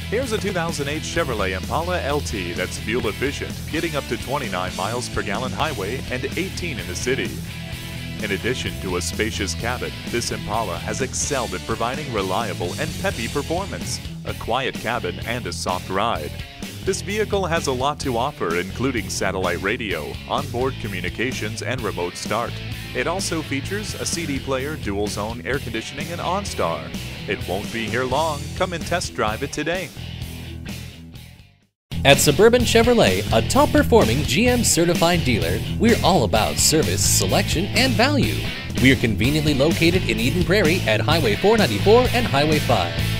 Here's a 2008 Chevrolet Impala LT that's fuel efficient, getting up to 29 miles per gallon highway and 18 in the city. In addition to a spacious cabin, this Impala has excelled at providing reliable and peppy performance, a quiet cabin, and a soft ride. This vehicle has a lot to offer, including satellite radio, onboard communications, and remote start. It also features a CD player, dual zone air conditioning, and OnStar. It won't be here long. Come and test drive it today. At Suburban Chevrolet, a top-performing GM certified dealer, we're all about service, selection, and value. We are conveniently located in Eden Prairie at Highway 494 and Highway 5.